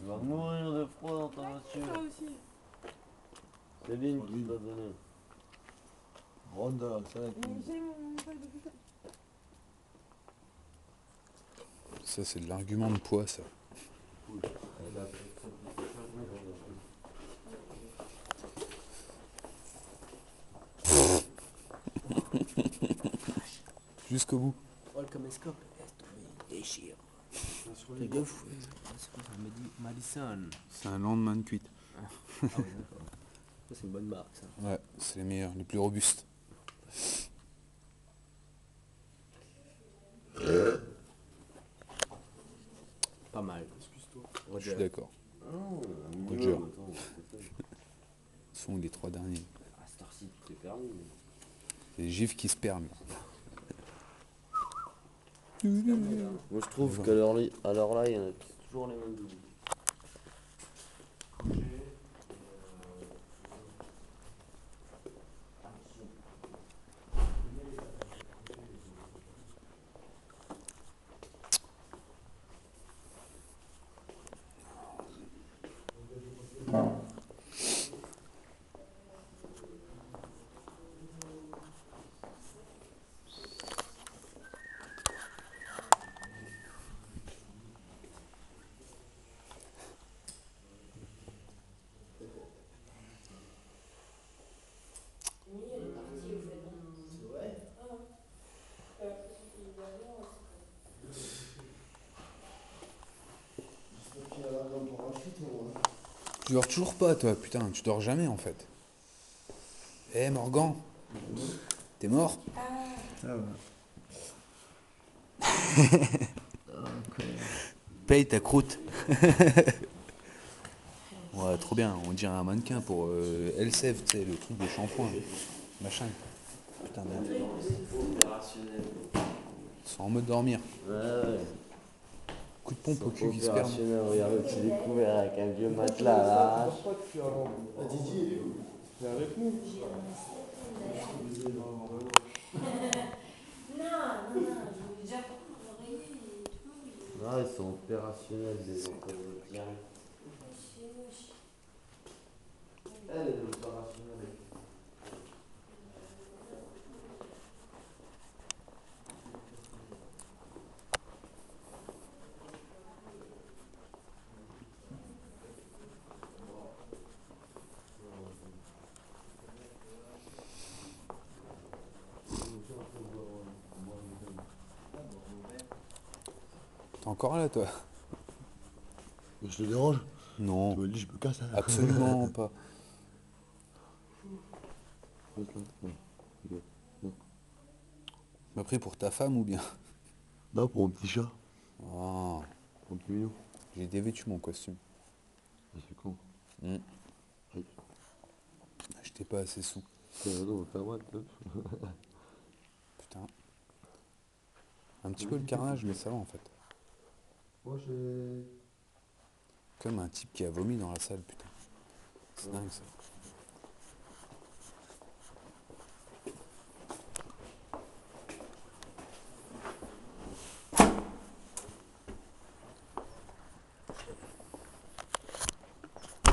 Tu vas mourir de froid dans ta Ça voiture. aussi. Céline qui t'a donné. Ronda, ça va être Mais j'ai mon sac de putain. Ça, c'est de l'argument de poids, ça. Elle a fait ça pour faire jouer dans la Jusqu'au bout. Oh, le caméscope, laisse tomber, il déchire. Truc de fou. C'est quoi ça? Madison. C'est un Landman cuite. Ah ouais, d'accord. Ça, c'est une bonne marque, ça. Ouais, c'est les meilleurs, les plus robustes. Pas mal. Je suis d'accord. Oh, Roger. attends, c'est ça. Ce sont les 3 derniers. Ah, Star City, c'est permis. Les gifs qui se perment. Moi je trouve qu'à l'heure là, il y en a toujours les mêmes doubles. Tu dors toujours pas, toi, putain, tu dors jamais en fait. Eh Morgan, t'es mort? ça va. Paye ta croûte. Ouais, trop bien, on dirait un mannequin pour Elseve, tu sais, le truc de shampoing, machin. Putain, merde. Opérationnel. Ils sont en mode dormir. Ouais. Coup de pompe au cul qui se perd. Opérationnel, regarde le petit découvert avec un vieux matelas à l'arrache. Ah, ils sont opérationnels, les employés directs. Elle est opérationnelle. T'es encore là, toi? Je te dérange? Non, Tu me dis, je me casse. Hein. absolument pas. M'a pris pour ta femme ou bien? Non, pour mon petit chat. Oh, Mon petit minou. j'ai dévêtu mon costume. Ah, c'est con. Hmm. Oui. J'étais pas assez sous. Non, fais moi, Putain. Un petit peu le carnage, mais ça va en fait. Moi, j'ai. Comme un type qui a vomi dans la salle, putain. C'est dingue ça.